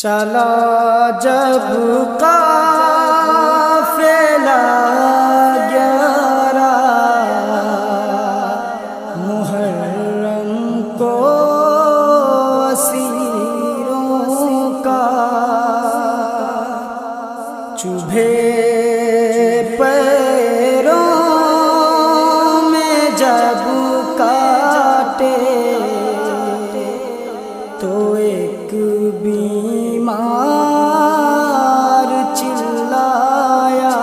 چلا جب قافلہ گیارہ محرم کو اسیروں کا چبھے پیروں میں جب کاٹے تو ایک بیمار چلایا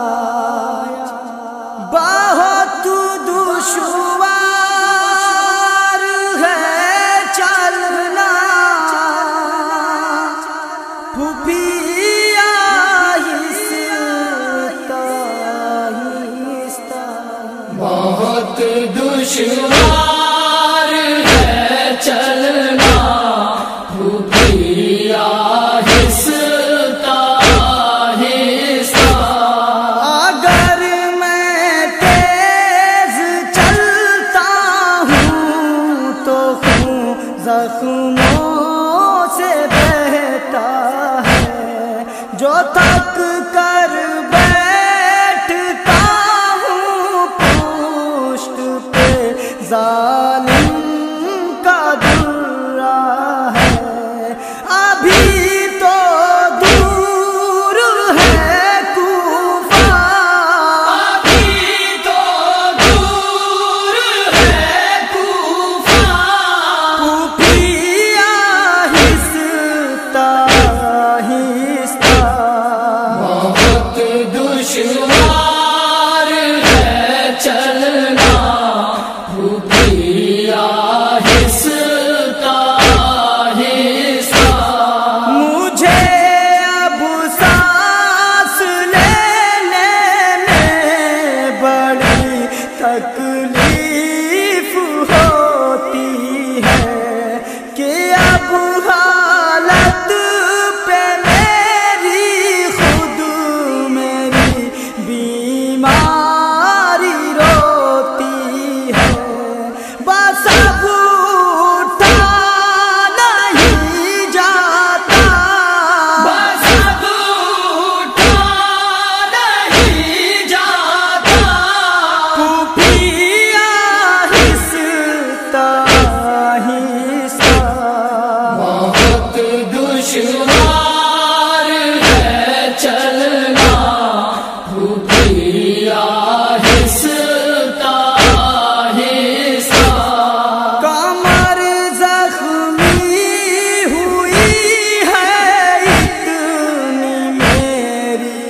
بہت دشوار ہے چلنا پھوپھی آہستہ آہستہ بہت دشوار ہے چلنا پھوپھی آہستہ آہستہ اگر میں تیز چلتا ہوں تو خون زخموں سے بہتا ہے جو تھک کر بیٹھتا ہوں پشت پہ ظالم کا درہ ہے ابھی تو دور ہے کوفہ ابھی تو دور ہے کوفہ پھوپھی آہستہ آہستہ بہت دشوار ہے چلنا پھوپھی آہستہ آہستہ مجھے اب سانس لینے میں بڑی تکلیف ہوتی ہے کہ اب حالت پہ میری خود میری بیماری روتی ہے بس اب اٹھا نہیں جاتا بس اب اٹھا نہیں جاتا پھوپھی آہستہ آہستہ بہت دشوار ہے چلنا پھوپھی آہستہ آہستہ کمر زخمی ہوئی ہے اتنی میری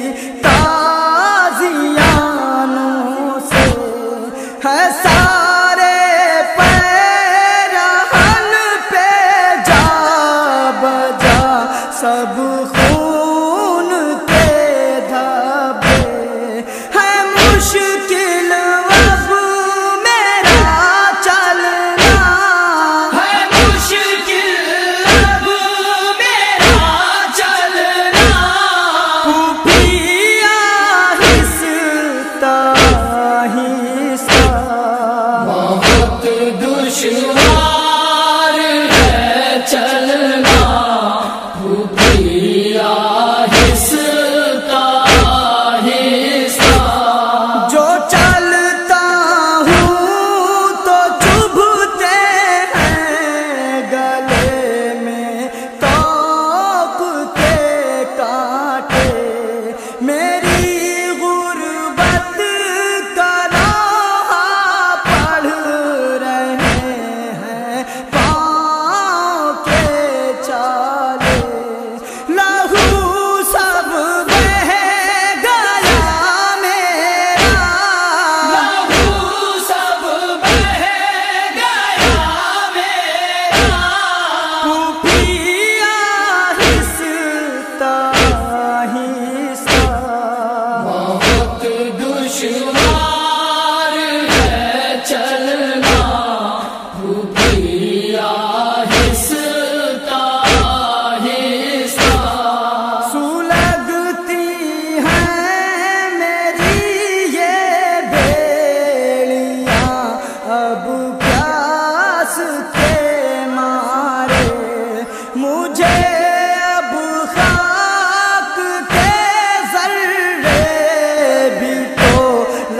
تازیانوں سے ہے سارے پیرہن پہ جا بجا سب خون کے دھبے ہے مشکل اب میرا چلنا ہے مشکل اب میرا چلنا پھوپھی آہستہ آہستہ بہت دشوار ہے چلنا پھوپھی آہستہ آہستہ جو چلتا ہوں تو چبھتے ہیں گلے میں توق کے کانٹے میری غربت کا لوہا پڑھ رہے ہیں پاؤں کے چالے لہو سب بہہ گیا میرا لہو سب بہہ گیا میرا پھوپھی آہستہ آہستہ بہت دشوار ہے چلنا پھوپھی آہستہ آہستہ سلگتی ہیں میری یہ بیڑیاں اب پیاس کے مارے مجھے اب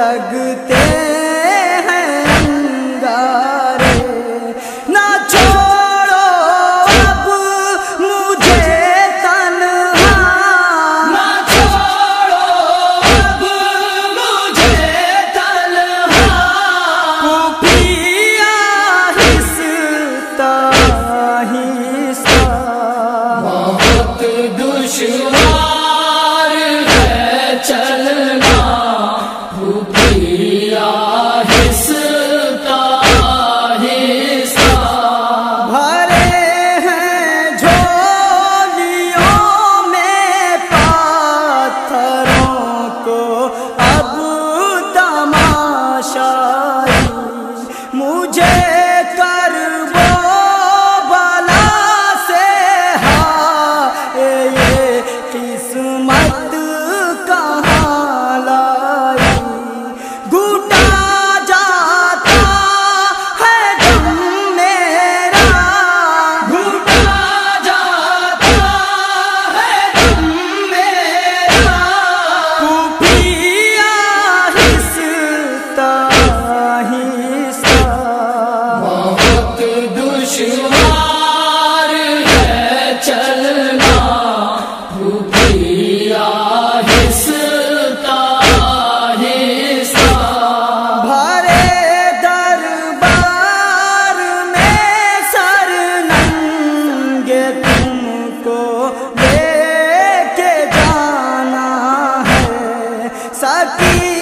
लगते हैं अंगारे। ना छोड़ो अब मुझे तन्हा, ना छोड़ो अब मुझे तन्हा। कुफिया आहिस्ता आहिस्ता, बहुत दुश्वार है चलना, खुफिया आहिस्ता आहिस्ता। भरे हैं झोलियों में पत्थरों को अब तमाशाई, मुझे कर वो बला से हाय ये किस्मत कहाँ लाई। घुटा जाता है गम मेरा, घुटा जाता है गम मेरा। कुफिया आहिस्ता आहिस्ता, बहुत दुश्वार है चलना, खुफिया आहिस्ता आहिस्ता। भरे दरबार में सर नंगे तुमको लेके जाना है, सकी